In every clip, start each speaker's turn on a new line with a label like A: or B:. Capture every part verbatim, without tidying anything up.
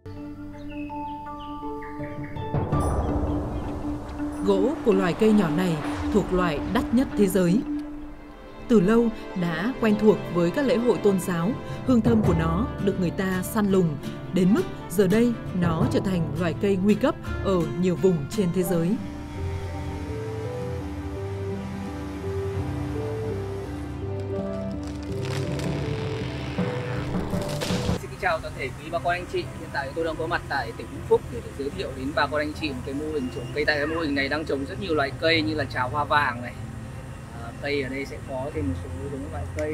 A: Gỗ của loài cây nhỏ này thuộc loại đắt nhất thế giới. Từ lâu đã quen thuộc với các lễ hội tôn giáo, hương thơm của nó được người ta săn lùng, đến mức giờ đây nó trở thành loài cây nguy cấp ở nhiều vùng trên thế giới.
B: Chào toàn thể quý bà con anh chị, hiện tại tôi đang có mặt tại tỉnh Vĩnh Phúc để, để giới thiệu đến bà con anh chị một cái mô hình trồng cây. Tại cái mô hình này đang trồng rất nhiều loại cây như là trào hoa vàng này, à, cây ở đây sẽ có thêm một số giống loại cây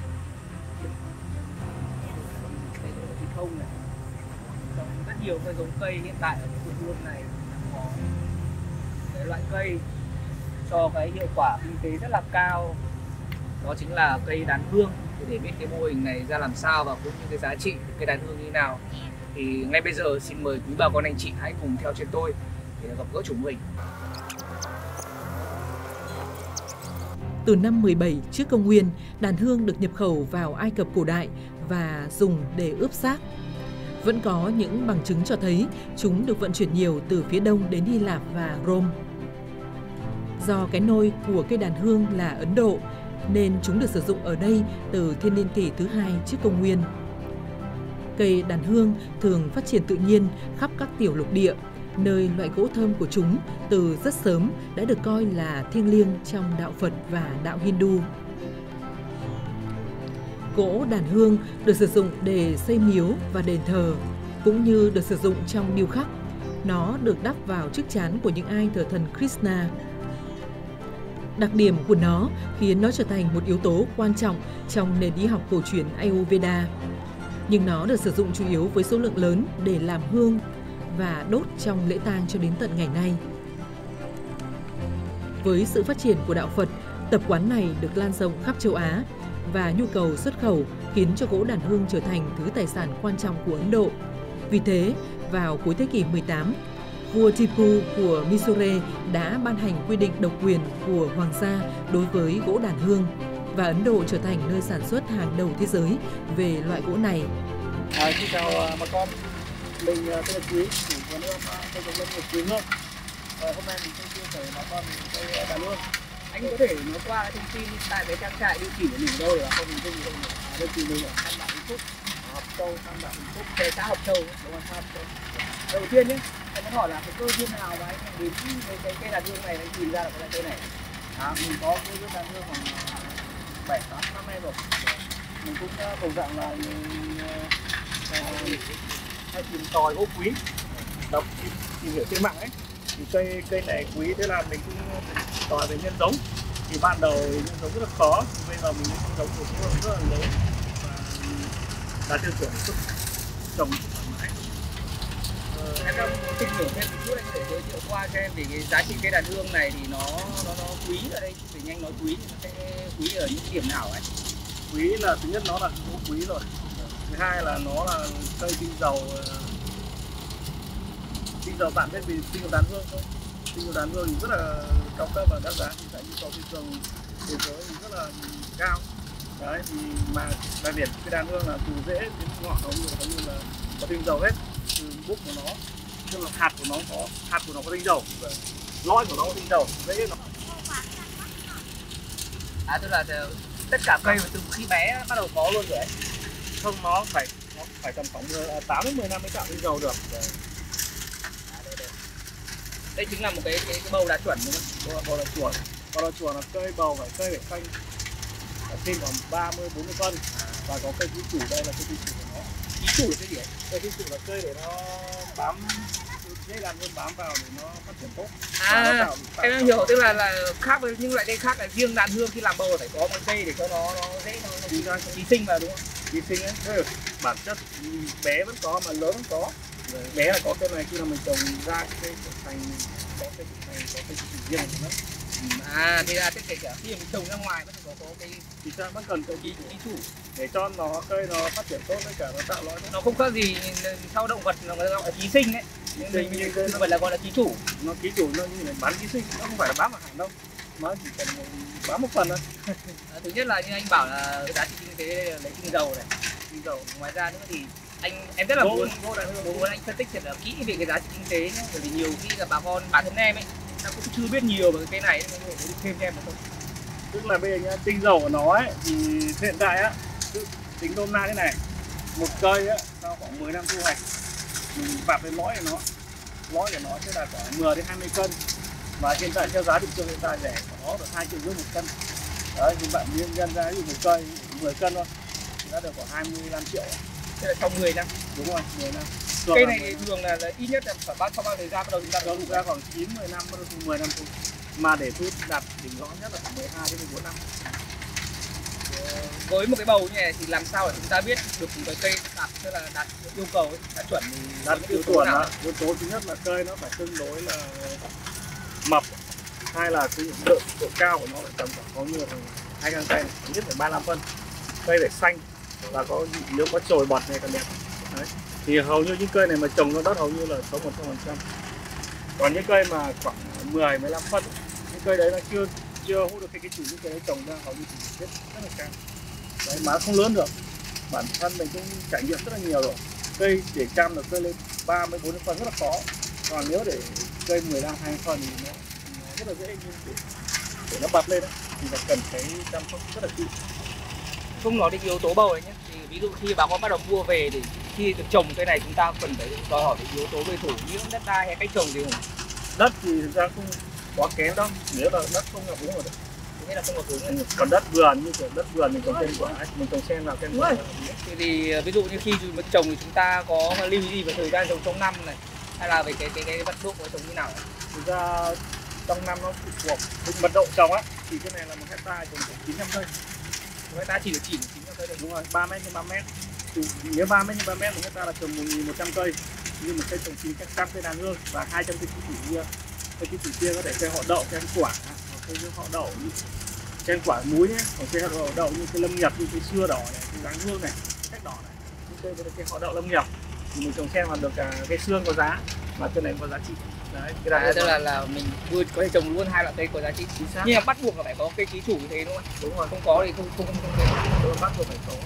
B: cây phi thông này, trồng rất nhiều cái giống cây hiện tại ở cái vườn luôn này có cái loại cây cho cái hiệu quả kinh tế rất là cao, đó chính là cây đàn hương. Để biết cái mô hình này ra làm sao và cũng như cái giá trị cây đàn hương như nào thì ngay bây giờ xin mời quý bà con anh chị hãy cùng theo chân tôi để gặp gỡ chủ mô hình.
A: Từ năm mười bảy trước công nguyên, đàn hương được nhập khẩu vào Ai Cập cổ đại và dùng để ướp xác. Vẫn có những bằng chứng cho thấy chúng được vận chuyển nhiều từ phía đông đến Hy Lạp và Rome. Do cái nôi của cây đàn hương là Ấn Độ, nên chúng được sử dụng ở đây từ thiên niên kỷ thứ hai trước công nguyên. Cây đàn hương thường phát triển tự nhiên khắp các tiểu lục địa, nơi loại gỗ thơm của chúng từ rất sớm đã được coi là thiêng liêng trong đạo Phật và đạo Hindu. Gỗ đàn hương được sử dụng để xây miếu và đền thờ, cũng như được sử dụng trong điêu khắc. Nó được đắp vào chiếc trán của những ai thờ thần Krishna. Đặc điểm của nó khiến nó trở thành một yếu tố quan trọng trong nền y học cổ truyền Ayurveda. Nhưng nó được sử dụng chủ yếu với số lượng lớn để làm hương và đốt trong lễ tang cho đến tận ngày nay. Với sự phát triển của đạo Phật, tập quán này được lan rộng khắp châu Á và nhu cầu xuất khẩu khiến cho gỗ đàn hương trở thành thứ tài sản quan trọng của Ấn Độ. Vì thế, vào cuối thế kỷ mười tám, vua Tipu của Mysore đã ban hành quy định độc quyền của hoàng gia đối với gỗ đàn hương và Ấn Độ trở thành nơi sản xuất hàng đầu thế giới về loại gỗ này.
C: À, xin chào bà con, mình tên là Quý, chủ quán ươm cây trồng lâm nghiệp Quý Hương. À, hôm nay mình sẽ chia sẻ bà con cây đàn hương.
B: Anh có thể nói qua thông tin tại cái trang trại địa chỉ của mình ở đâu là không mình dùng đâu nhỉ?
C: À, địa chỉ mình ở Tam Đảo Vĩnh Phúc, Hợp Châu, Tam Đảo Vĩnh Phúc,
B: cái xã Hợp Châu,
C: đúng không? Hợp Châu.
B: Đầu tiên nhé, anh muốn hỏi là cái cơ duyên nào mà anh đến với cái cây đàn hương này anh tìm ra được cái loại cây này?
C: À, mình có cây đàn hương khoảng bảy tám năm nay rồi. Mình cũng cầu dạng là mình hay tìm tòi gỗ quý, đọc tìm hiểu trên mạng ấy. Thì cây cây này quý, thế là mình cũng tòi về nhân giống. Thì ban đầu nhân giống rất là khó, bây giờ mình nhân giống của hương rất là lớn và đạt tiêu chuẩn sức trồng thoải mái.
B: Em đang tìm hiểu thêm một chút, anh có thể giới thiệu qua cho em về cái giá trị cây đàn hương này thì nó nó nó quý ở đây, để nhanh nói quý thì nó sẽ quý ở những điểm nào ấy?
C: Quý là thứ nhất nó là gỗ quý rồi, thứ hai là nó là cây tinh dầu. Tinh dầu bạn biết vì tinh dầu đàn hương không? Tinh dầu đàn hương thì rất là cao cấp và đắt giá, thì tại nhu cầu thị trường thế giới thì rất là cao. Đấy thì mà đặc điểm cái đàn hương là từ rễ đến ngọn nó như là, như là có tinh dầu hết, từ bút của nó, tức là hạt của nó có hạt của nó có tinh dầu, lõi của nó có tinh dầu, rễ nó.
B: À, tức là tất cả cây từ khi bé bắt đầu có luôn rồi ấy.
C: Không, nó phải nó phải tầm khoảng tám đến mười năm mới tạo tinh dầu được.
B: À, đây, đây. Đây chính là một cái cái, cái bầu đá chuẩn đúng không?
C: Bầu đá chuẩn. Bầu đá chuẩn là cây bầu phải cây phải xanh, phải trên khoảng ba mươi bốn mươi cân. Và có cây ký chủ, đây là cây ký chủ của nó.
B: Ký chủ là cái gì ấy?
C: Cây ký chủ là cây để nó bám, dễ làm hơn bám vào để nó phát triển tốt.
B: À, em đang hiểu, tức là là khác với những loại cây khác là riêng đàn hương khi làm bầu phải có một cây để cho nó nó dễ nó, nó ký, nó ký sinh vào đúng không?
C: Ký sinh ấy, thế bản chất bé vẫn có mà lớn vẫn có. Bé là có cây này, khi nào mình trồng ra cây thành có cây thành có cây chủ riêng của nó.
B: À, thì là kể cả khi mình trồng ra ngoài vẫn có có cái
C: thì sao vẫn cần cây
B: ký ký chủ
C: để cho nó cây nó phát triển tốt, với cả nó tạo lõi.
B: Nó không khác gì sau động vật nó gọi là ký sinh đấy. Nhưng mình như vậy là gọi là ký chủ.
C: Nó ký chủ nó như là bán ký sinh, nó không phải là bám vào hàng đâu, nó chỉ cần bám một phần thôi.
B: À, thứ nhất là như anh bảo là giá trị kinh tế lấy tinh dầu này, tinh dầu. Ngoài ra nữa thì anh em rất là
C: Gỗ-
B: muốn
C: gỗ đàn hương.
B: muốn anh phân tích thật là kỹ về cái giá trị kinh tế nhé, bởi vì nhiều khi là bà con bản thân em ấy nó cũng chưa biết nhiều về cái cây này, nên mọi người thêm cho em một không.
C: Tức là bây giờ nhá, tinh dầu của nó ấy thì hiện tại á, tức tính nôm na thế này, một cây á sau khoảng mười năm thu hoạch, mình vặt lên lõi của nó, lõi của nó sẽ là khoảng mười đến hai mươi cân, và hiện tại theo giá thị trường hiện tại rẻ có được hai triệu rưỡi một cân. Đấy thì bạn nhân nhân ra ví dụ một cây mười cân thôi thì đã được khoảng hai mươi lăm triệu.
B: Thế là trong mười năm.
C: Đúng rồi, mười năm.
B: Cây này thì thường là, là ít nhất là phải bao sau bao thời gian bắt đầu chúng ta
C: Cho ra khoảng chín mười năm, bắt đầu thu mười năm thu. Mà để thu đạt đỉnh rõ nhất là khoảng mười hai đến mười bốn năm.
B: với một cái bầu như này thì làm sao để chúng ta biết được cái cây đạt tức là đạt yêu cầu ấy, đạt chuẩn thì
C: Đạt
B: cái
C: yếu tố nào? Yếu tố thứ nhất là cây nó phải tương đối là mập, hai là cái độ, độ cao của nó phải tầm khoảng có như là hai găng tay, nhất phải ba mươi lăm phân. Cây phải xanh và có nếu có chồi bọt này còn đẹp. Đấy. Thì hầu như những cây này mà trồng nó đất hầu như là sống một trăm phần trăm. Còn những cây mà khoảng mười mười lăm phân, những cây đấy nó chưa chưa hút được cái cái chủ những cây đấy trồng ra hầu như chỉ chết rất là cao. Đấy, mà không lớn được. Bản thân mình cũng trải nghiệm rất là nhiều rồi. Cây để chăm được cây lên ba mươi bốn mươi phân rất là khó. Còn nếu để cây mười lăm hai mươi phân thì nó, nó rất là dễ, nhưng để, để nó bật lên đó, thì phải cần phải chăm sóc rất là kỹ.
B: Không nói đến yếu tố bầu ấy nhé, thì ví dụ khi bà con bắt đầu mua về thì khi được trồng cây này chúng ta cần phải đòi hỏi về yếu tố về thổ nhưỡng, đất đai hay cách trồng gì không?
C: Đất thì thực ra không quá kém đâu, nếu là đất không ngập úng rồi.
B: Thế là không có thổ nhưỡng.
C: Còn đất vườn như kiểu đất vườn mình trồng cây quả, mình trồng sen vào cây quả.
B: Thì, thì ví dụ như khi mình trồng thì chúng ta có lưu ý gì về thời gian trồng trong năm này, hay là về cái cái cái vận độ của trồng như nào?
C: Thực ra trong năm nó phụ thuộc định mật độ trồng á, thì cái này là một hecta trồng khoảng chín trăm cây.
B: Người ta chỉ được chỉ chín trăm cây được.
C: Đúng rồi, ba mét nhân ba mét. Thì nếu ba mét nhân ba mét một hecta là trồng một nghìn một trăm cây, nhưng mà cây trồng chín trăm cây đàn hương và hai trăm cây chỉ kia. Cây chỉ kia có thể cây họ đậu, cây quả, hoặc cây họ đậu như cây quả muối nhé, còn cây họ đậu như cây lâm nghiệp, như cây sưa đỏ này, cây dáng hương này, cách đỏ này, những cây có cây họ đậu lâm nghiệp thì mình trồng sen mà được cả cây xương có giá, mà cây này có giá trị. Đấy, cái
B: À,
C: này
B: tức là là mình vừa có thể trồng luôn hai loại cây có giá trị
C: chính xác.
B: nhưng mà bắt buộc là phải có cây ký chủ như thế đúng không?
C: Đúng rồi,
B: Không có thì không không không không thể.
C: tôi bắt buộc phải có.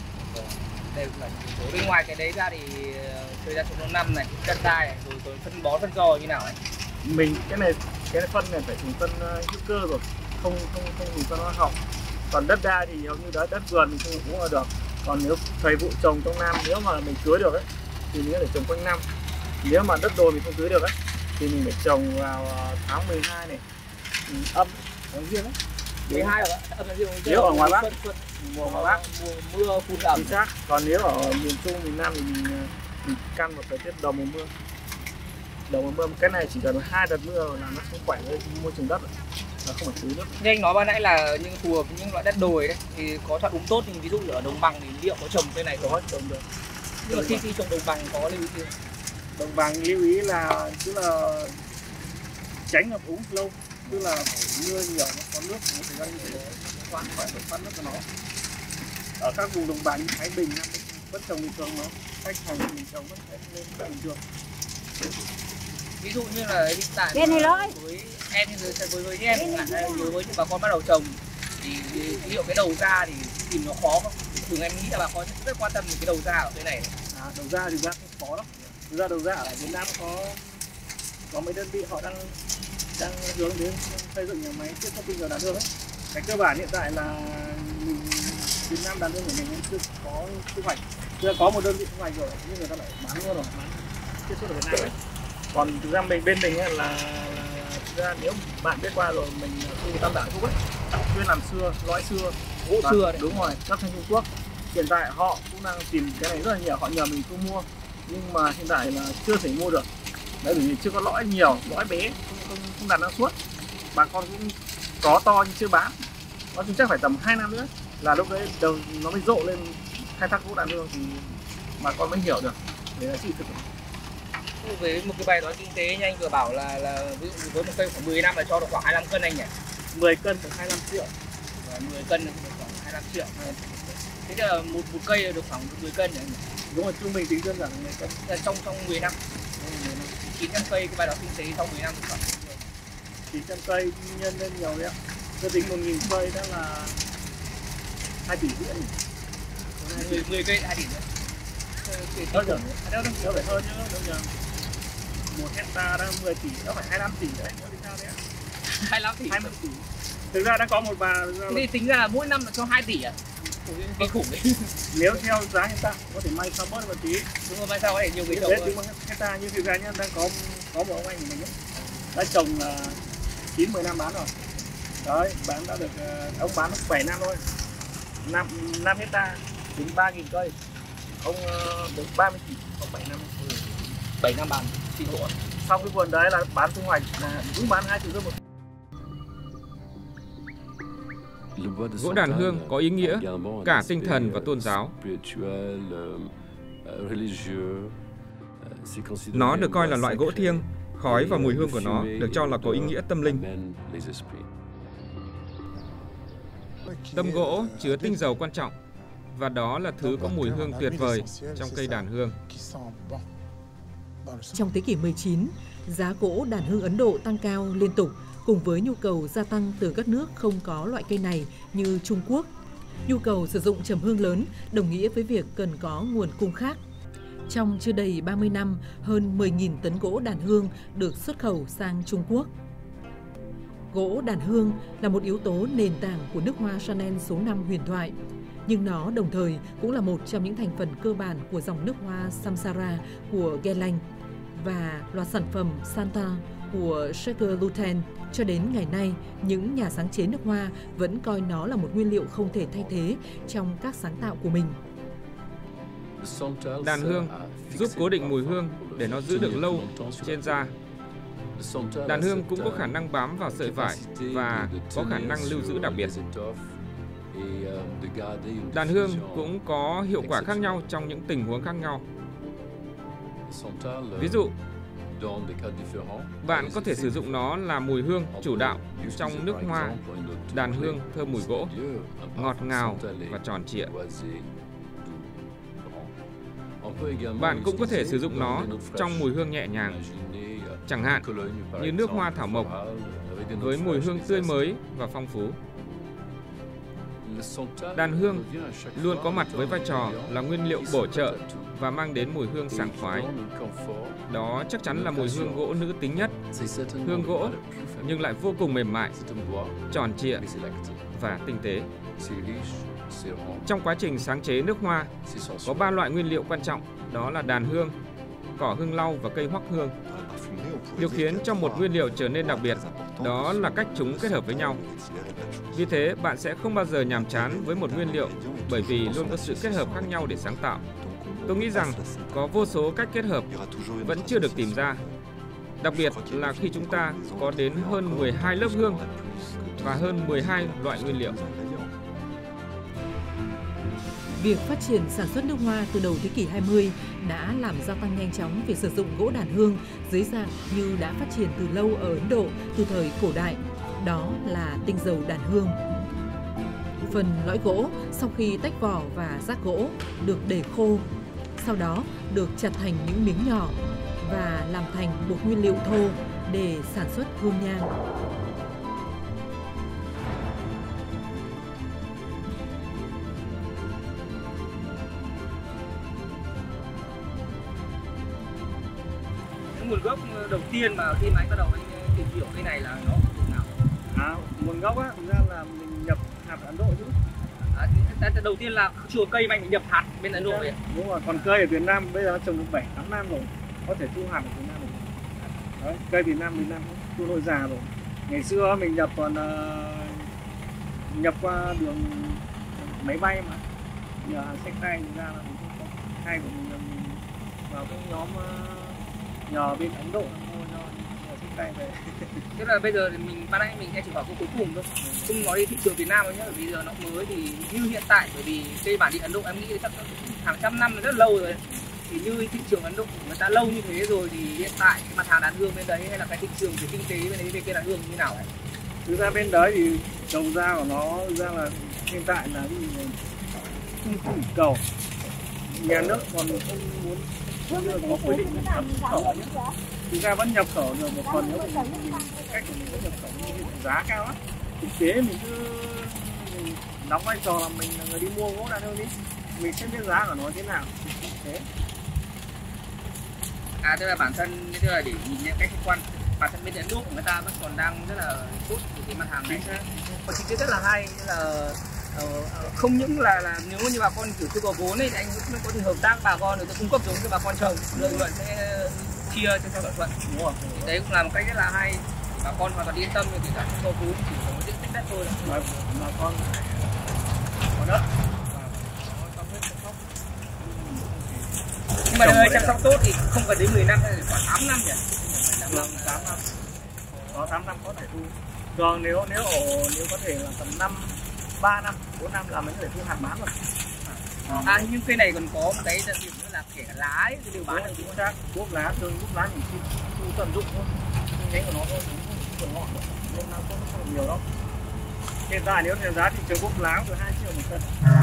B: Đây là yếu tố. Bên ngoài cái đấy ra thì thời gian trồng trong năm này, đất đai này, rồi rồi phân bón phân giò như nào ấy.
C: Mình cái này cái phân này phải dùng phân uh, hữu cơ rồi, không không không dùng phân hóa học. Còn đất đai thì hầu như đất đất vườn thì không cũng là được. Còn nếu thời vụ trồng trong năm, nếu mà mình tưới được ấy thì mình có thể trồng quanh năm. Nếu mà đất đồi mình không tưới được ấy thì mình phải trồng vào tháng mười hai này, âm tháng riêng ấy.
B: mười hai rồi âm tháng riêng.
C: Nếu ở ngoài Bắc,
B: mùa ngoài Bắc mùa mưa phun ẩm.
C: chính xác. Còn nếu ở miền Trung, miền Nam thì mình, mình căn vào thời tiết đầu mùa mưa. Đầu mùa mưa cái này chỉ cần hai đợt mưa là nó sẽ khỏe với môi trường đất rồi. Nó không phải tưới nước.
B: Như anh nói ban nãy là những phù hợp với những loại đất đồi đấy thì có chọn đúng tốt, thì ví dụ như ở đồng bằng thì liệu có trồng cây này
C: Có trồng được.
B: nhưng mà khi khi trồng đồng bằng có lưu ý gì?
C: Đồng bằng lưu ý là tức là tránh ngập úng lâu, tức là phải mưa nhiều, nó có nước một thời gian như thế khoan phải phải phát nước cho nó. Ở các vùng đồng bằng như Thái Bình, Nam Định vẫn trồng bình thường, nó cách thành mình trồng vẫn sẽ lên bình thường.
B: Ví dụ như là hiện tại
D: Bên này thôi.
B: với em như với với, với em chẳng hạn, hay đối với những bà con bắt đầu trồng thì liệu cái đầu ra thì tìm nó khó không? Thường em nghĩ là bà con rất quan tâm đến cái đầu ra ở cái này.
C: À, đầu ra thì ra không khó lắm. Thực ra đầu ra ở Việt Nam có có mấy đơn vị họ đang đang hướng đến xây dựng nhà máy chiết xuất tinh dầu đàn hương ấy. Cái cơ bản hiện tại là mình Việt Nam đàn hương của mình chưa có thu hoạch, chưa có một đơn vị thu hoạch rồi, nhưng người ta lại bán luôn rồi, bán chiết xuất ở Việt Nam ấy. Còn thực ra mình bên mình ấy là, là thực ra nếu bạn biết qua rồi, mình khu Tam Đảo Phúc ấy chuyên làm xưa, lõi xưa,
B: Gỗ xưa đấy.
C: đúng rồi, các thanh Trung Quốc. Hiện tại họ cũng đang tìm cái này rất là nhiều, họ nhờ mình thu mua nhưng mà hiện tại là chưa thể mua được. Đấy, bởi vì chưa có lõi nhiều, lõi bé, không không, không đạt năng suất. Bà con cũng có to nhưng chưa bán. Nó chung chắc phải tầm hai năm nữa là lúc đấy đầu nó mới rộ lên khai thác gỗ đàn hương thì bà con mới hiểu được để là trị thực.
B: Với một cái bài toán kinh tế như anh vừa bảo là là ví dụ với một cây khoảng mười năm là cho được khoảng hai mươi lăm cân anh nhỉ?
C: mười cân được hai mươi lăm triệu.
B: Và mười cân được khoảng hai mươi lăm triệu. Thế là một một cây được khoảng mười cân nhỉ?
C: Đúng rồi, trung bình tính đơn giản là mười cân.
B: Là trong trong mười năm. chín trăm cây cái bài toán kinh tế trong mười năm được khoảng
C: chín trăm cây nhân lên nhiều đấy ạ. Tôi tính một nghìn cây đó là hai tỷ rưỡi.
B: mười, mười cây hai tỷ nữa. tỷ
C: Đâu nhỉ?
B: tỷ.
C: Đâu đâu đâu phải hơn chứ đâu nhỉ? Một hecta đang mười tỷ, nó phải hai mươi lăm tỷ đấy, nó đi sao đấy?
B: hai mươi lăm tỷ.
C: hai mươi tỷ. Thực ra đã có một bà.
B: Thế thì tính ra là mỗi năm là cho hai tỷ à? Kinh khủng đấy.
C: Nếu theo giá hecta có thể may sao bớt một tí.
B: Đúng rồi, mai sau có thể nhiều cái trồng
C: Đấy,
B: rồi.
C: tính bằng hecta như thực ra nhá, đang có có một ông anh của mình ấy, đã trồng là chín mười năm bán rồi. Đấy, bán đã được ông bán được bảy năm thôi. năm năm hecta tính ba nghìn cây. Ông được ba mươi tỷ, ông bảy năm.
B: bảy năm bán tỷ gỗ.
C: Sau cái vườn đấy là bán thu hoạch là cũng bán hai triệu rưỡi một.
D: Gỗ đàn hương có ý nghĩa cả tinh thần và tôn giáo. Nó được coi là loại gỗ thiêng, khói và mùi hương của nó được cho là có ý nghĩa tâm linh. Tâm gỗ chứa tinh dầu quan trọng, và đó là thứ có mùi hương tuyệt vời trong cây đàn hương.
A: Trong thế kỷ mười chín, giá gỗ đàn hương Ấn Độ tăng cao liên tục cùng với nhu cầu gia tăng từ các nước không có loại cây này như Trung Quốc. Nhu cầu sử dụng trầm hương lớn đồng nghĩa với việc cần có nguồn cung khác. Trong chưa đầy ba mươi năm, hơn mười nghìn tấn gỗ đàn hương được xuất khẩu sang Trung Quốc. Gỗ đàn hương là một yếu tố nền tảng của nước hoa Chanel số năm huyền thoại, nhưng nó đồng thời cũng là một trong những thành phần cơ bản của dòng nước hoa Samsara của Guerlain và loạt sản phẩm Santa của Shaker Luten. Cho đến ngày nay, những nhà sáng chế nước hoa vẫn coi nó là một nguyên liệu không thể thay thế trong các sáng tạo của mình.
D: Đàn hương giúp cố định mùi hương để nó giữ được lâu trên da. Đàn hương cũng có khả năng bám vào sợi vải và có khả năng lưu giữ đặc biệt. Đàn hương cũng có hiệu quả khác nhau trong những tình huống khác nhau. Ví dụ, bạn có thể sử dụng nó là mùi hương chủ đạo trong nước hoa đàn hương thơm mùi gỗ, ngọt ngào và tròn trịa. Bạn cũng có thể sử dụng nó trong mùi hương nhẹ nhàng, chẳng hạn như nước hoa thảo mộc với mùi hương tươi mới và phong phú. Đàn hương luôn có mặt với vai trò là nguyên liệu bổ trợ và mang đến mùi hương sảng khoái. Đó chắc chắn là mùi hương gỗ nữ tính nhất, hương gỗ nhưng lại vô cùng mềm mại, tròn trịa và tinh tế. Trong quá trình sáng chế nước hoa, có ba loại nguyên liệu quan trọng, đó là đàn hương, cỏ hương lau và cây hoắc hương. Điều khiến cho một nguyên liệu trở nên đặc biệt, đó là cách chúng kết hợp với nhau. Vì thế, bạn sẽ không bao giờ nhàm chán với một nguyên liệu, bởi vì luôn có sự kết hợp khác nhau để sáng tạo. Tôi nghĩ rằng có vô số cách kết hợp vẫn chưa được tìm ra. Đặc biệt là khi chúng ta có đến hơn mười hai lớp hương và hơn mười hai loại nguyên liệu.
A: Việc phát triển sản xuất nước hoa từ đầu thế kỷ hai mươi đã làm gia tăng nhanh chóng việc sử dụng gỗ đàn hương dưới dạng như đã phát triển từ lâu ở Ấn Độ từ thời cổ đại, đó là tinh dầu đàn hương. Phần lõi gỗ sau khi tách vỏ và rác gỗ được để khô, sau đó được chặt thành những miếng nhỏ và làm thành một nguyên liệu thô để sản xuất hương nhang.
B: Nguồn gốc đầu tiên mà khi mà anh bắt đầu anh tìm hiểu cái này là nó từ nào?
C: À, nguồn gốc á, thực ra là mình nhập hạt Ấn Độ chứ.
B: À, đầu tiên là chùa cây mà anh nhập hạt bên Ấn Độ vậy.
C: Đúng rồi, còn cây ở Việt Nam bây giờ nó trồng được bảy tám năm rồi, có thể thu hạt ở Việt Nam rồi. Đấy, cây Việt Nam Việt Nam thu nội già rồi. Ngày xưa mình nhập còn uh, nhập qua đường máy bay mà nhờ hàng sách tay ra là mình không có hay của mình, mình vào cái nhóm uh, nhờ bên Ấn Độ mua cho sách tay về.
B: Tức là bây giờ thì mình ban nãy mình sẽ chỉ hỏi câu cuối cùng thôi, không nói đi thị trường Việt Nam thôi nhé, bởi vì giờ nó mới thì như hiện tại, bởi vì cây bản địa Ấn Độ em nghĩ chắc hàng trăm năm rất lâu rồi, thì như thị trường Ấn Độ người ta lâu như thế rồi thì hiện tại cái mặt hàng đàn hương bên đấy hay là cái thị trường về kinh tế bên đấy về cây đàn hương như nào ấy?
C: Thực ra bên đấy thì đầu ra của nó ra là hiện tại là cái gì không có cầu, nhà nước còn không muốn không được có quy định nhập khẩu nhé. Thực ra vẫn nhập khẩu rồi, một phần nữa thì mình cách của mình vẫn nhập khẩu nhưng giá cao lắm. Thực tế mình cứ mình đóng vai trò là mình là người đi mua gỗ đàn hương đi, mình sẽ biết giá của nó thế nào. thế.
B: À tức là bản thân tức là để nhìn nhận cách khách quan, bản thân bên Ấn Độ người ta vẫn còn đang rất là tốt về cái mặt hàng này. Còn chính rất là hay là uh, không những là là nếu như bà con kiểu chưa có vốn ấy thì anh cũng có thể hợp tác bà con để cung cấp giống cho bà con trồng, lợi nhuận sẽ chia cho theo lợi nhuận. Đúng rồi. Đấy cũng là một cách rất là hay, bà con hoàn toàn yên tâm vì cả không có vốn, chỉ có diện tích đất thôi là
C: bà con có đất.
B: Nhưng mà nơi chăm sóc tốt thì không cần đến mười năm hay khoảng tám năm nhỉ?
C: Vâng, tám năm. Có tám năm có thể thu. Còn nếu nếu ổ nếu có thể là tầm năm, ba năm, bốn năm là mới có thể thu hạt bán rồi.
B: À nhưng cây này còn có một cái đặc điểm nữa là kể cả lá ấy thì đều bán được
C: chính xác. Thuốc lá, thường thuốc lá mình thu, thu tận dụng thôi. Nhánh của nó thôi, cũng không ngọn nên nó không không nhiều đâu. Hiện tại nếu theo giá thị trường thuốc lá từ hai triệu một cân.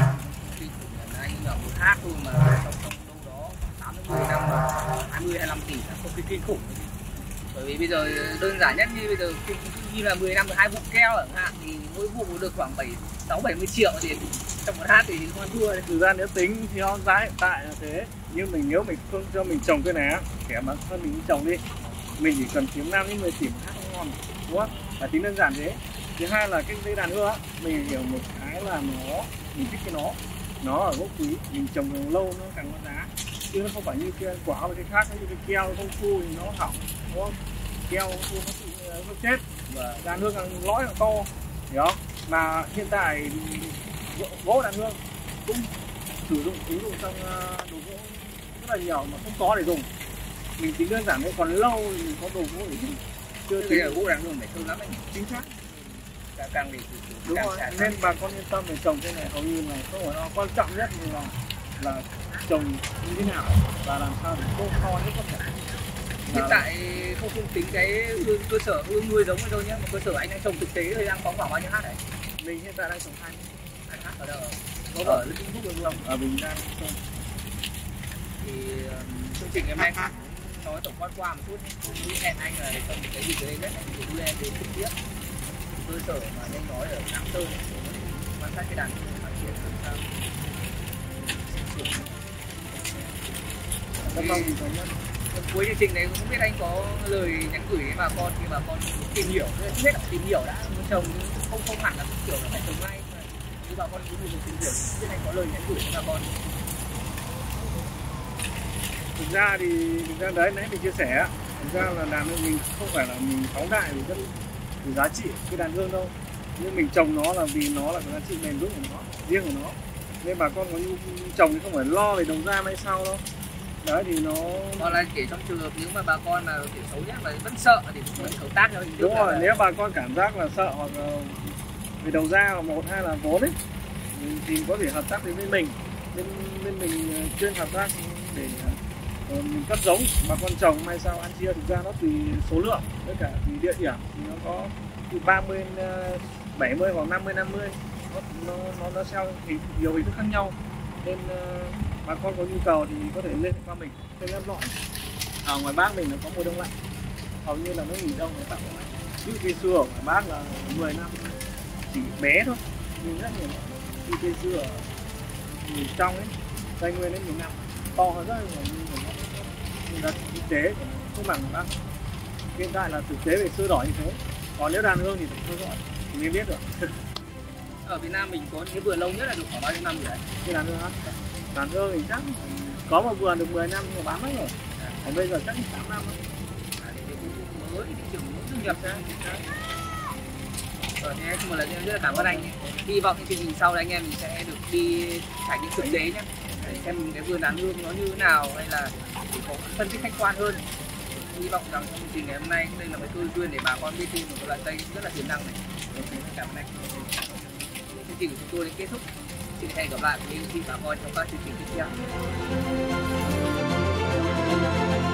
B: Anh ở một hát thôi mà trong trong đâu đó tám đến mười năm, hai mươi hai mươi lăm tỷ là không kinh khủng. Bởi vì bây giờ đơn giản nhất như bây giờ như là mười năm được hai vụ keo chẳng hạn thì mỗi vụ được khoảng bảy sáu bảy mươi triệu thì trong một hát thì không ăn thua.
C: Thực ra nếu tính thì nó giá hiện tại là thế, nhưng mình nếu mình không cho mình trồng cái này kẻ bản thân mình trồng đi, mình chỉ cần kiếm năm đến mười tỷ một hát không ngon, đúng không? Là tính đơn giản thế. Thứ hai là cái cây đàn hương á, mình hiểu một cái là nó mình thích cái nó nó ở gốc quý, mình trồng càng lâu nó càng có giá, chứ nó không phải như cái quả và cái khác, như cái keo không phu thì nó hỏng, đúng không? Keo không phu nó bị nó chết, và đàn hương càng lõi càng to, hiểu không? Mà hiện tại gỗ đàn hương cũng sử dụng ứng dụng trong đồ gỗ rất là nhiều mà không có để dùng. Mình tính đơn giản đấy, còn lâu thì mình có đồ gỗ để dùng.
B: Chưa tính là gỗ đàn hương phải thơm lắm anh.
C: Chính xác.
B: Càng càng để
C: đúng rồi, nên bà con yên tâm để trồng cái này hầu như là không phải nó quan trọng nhất là là trồng như thế nào và làm sao để tốt to nhất có thể.
B: Hiện tại không không tính cái cơ sở nuôi giống đâu nhé, mà cơ sở anh đang trồng thực tế thì đang có khoảng bao nhiêu hát đấy?
C: Mình hiện tại đang trồng hai
B: hai hát ở đâu?
C: Có ở Vĩnh Phúc được không? Ở Bình Đan.
B: Thì um, chương trình ngày hôm nay nói tổng quan qua một chút, hẹn anh là trồng cái gì đấy nhất thì đưa em đến trực tiếp cơ sở mà anh nói ở Lạng Sơn để quan sát cái đàn phát triển làm sao.
C: Cảm ơn thì có nhất.
B: Cuối chương trình này không biết anh có lời nhắn gửi đến bà con khi bà con tìm hiểu, trước hết là tìm hiểu đã, muốn trồng không không hẳn là kiểu là phải trồng ngay, mà nếu bà con cứ tìm hiểu, biết anh có lời nhắn gửi đến bà con.
C: Thực ra thì thực ra đấy nãy mình chia sẻ, thực ra là đàn hương mình không phải là mình phóng đại vì rất vì giá trị cái đàn hương đâu, nhưng mình trồng nó là vì nó là cái giá trị bền vững của nó, riêng của nó, nên bà con có nhu trồng thì không phải lo về đầu ra hay sau đâu. Đấy thì nó
B: còn là kể trong trường hợp nếu mà bà con mà kiểu xấu nhất mà vẫn sợ thì cũng vẫn hợp tác theo hình thức.
C: Đúng rồi, nếu bà con cảm giác là sợ hoặc là về đầu ra hoặc một hai là vốn ấy thì có thể hợp tác với mình, bên bên mình chuyên hợp tác để uh, mình cấp giống bà con trồng mai sau ăn chia. Thực ra nó tùy số lượng tất cả tùy địa điểm thì nó có từ ba mươi bảy mươi hoặc năm mươi năm mươi, nó nó nó, nó theo thì nhiều hình thức khác nhau, nên uh, bà con có nhu cầu thì có thể lên qua mình trên ép loại. Ở ngoài Bắc mình nó có mùa đông lạnh, hầu như là nó nghỉ đông nó tạo lạnh. Ví dụ cây xưa ở ngoài Bắc là mười năm chỉ bé thôi nhưng rất nhiều. Như cây xưa ở trong ấy Tây Nguyên đến nhiều năm to hơn rất là nhiều, nhưng đất kinh tế không bằng Bắc. Hiện tại là thực tế về xưa đỏ như thế. Còn nếu đàn hương thì phải theo dõi thì mới biết được.
B: Ở Việt Nam mình có những cái vườn lâu nhất là được khoảng bao nhiêu năm rồi đấy?
C: Cái đàn hương á, đàn hương thì chắc có một vườn được mười năm nhưng mà bán mất rồi. Còn bây giờ chắc tám năm thôi.
B: À, để cái mới thị trường mới thu nhập ra. Rồi thế một lần nữa rất là cảm ơn anh. Hy vọng cái chương trình sau này anh em mình sẽ được đi trải nghiệm thực tế nhé, để xem cái vườn đàn hương nó như thế nào, hay là để có phân tích khách quan hơn. Hy vọng rằng trong chương trình ngày hôm nay đây là một cơ duyên để bà con biết thêm một loại cây rất là tiềm năng này. Cảm ơn anh. Chương trình của chúng tôi đến kết thúc. Xin hẹn gặp lại với những bà con trong các chương trình tiếp theo.